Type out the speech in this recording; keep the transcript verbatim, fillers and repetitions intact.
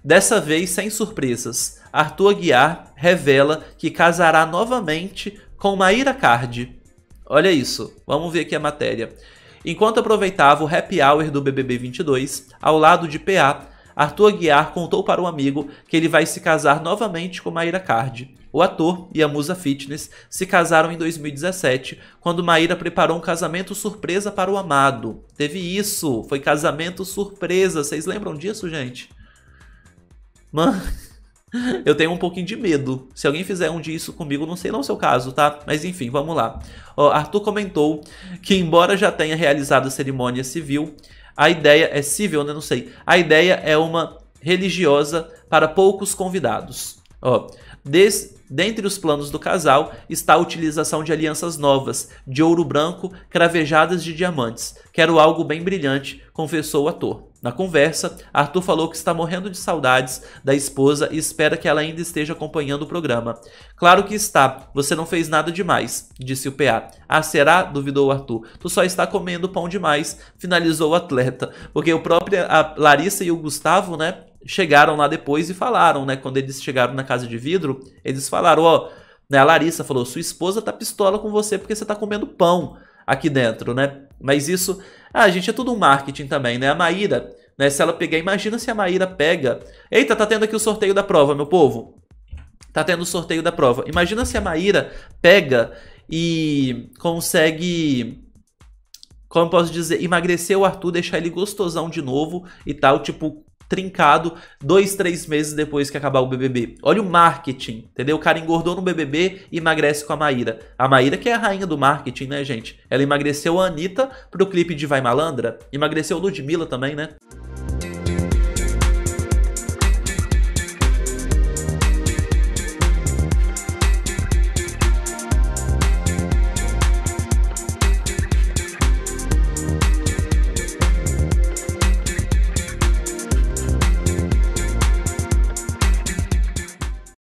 Dessa vez sem surpresas. Arthur Aguiar revela que casará novamente com Mayra Card. Olha isso, vamos ver aqui a matéria. Enquanto aproveitava o happy hour do B B B vinte e dois, ao lado de P A, Arthur Aguiar contou para um amigo que ele vai se casar novamente com Mayra Card. O ator e a musa fitness se casaram em dois mil e dezessete, quando Mayra preparou um casamento surpresa para o amado. Teve isso, foi casamento surpresa, vocês lembram disso, gente? Mano, eu tenho um pouquinho de medo. Se alguém fizer um disso comigo, não sei não o seu caso, tá? Mas enfim, vamos lá. Ó, Arthur comentou que, embora já tenha realizado a cerimônia civil, a ideia é civil, né? Não sei. A ideia é uma religiosa para poucos convidados. Ó, des, dentre os planos do casal está a utilização de alianças novas, de ouro branco, cravejadas de diamantes. Quero algo bem brilhante, confessou o ator. Na conversa, Arthur falou que está morrendo de saudades da esposa e espera que ela ainda esteja acompanhando o programa. Claro que está, você não fez nada demais, disse o P A. Ah, será? Duvidou o Arthur. Tu só está comendo pão demais, finalizou o atleta. Porque o próprio, a Larissa e o Gustavo, né, chegaram lá depois e falaram, né, quando eles chegaram na casa de vidro, eles falaram, ó, né, a Larissa falou, sua esposa tá pistola com você porque você tá comendo pão aqui dentro, né? Mas isso, ah, gente, é tudo um marketing também, né? A Maíra, né, se ela pegar, imagina se a Maíra pega... Eita, tá tendo aqui o sorteio da prova, meu povo. Tá tendo o sorteio da prova. Imagina se a Maíra pega e consegue... Como eu posso dizer? Emagrecer o Arthur, deixar ele gostosão de novo e tal, tipo... trincado dois, três meses depois que acabar o B B B. Olha o marketing, entendeu? O cara engordou no B B B e emagrece com a Maíra. A Maíra que é a rainha do marketing, né, gente? Ela emagreceu a Anitta pro clipe de Vai Malandra. Emagreceu a Ludmilla também, né?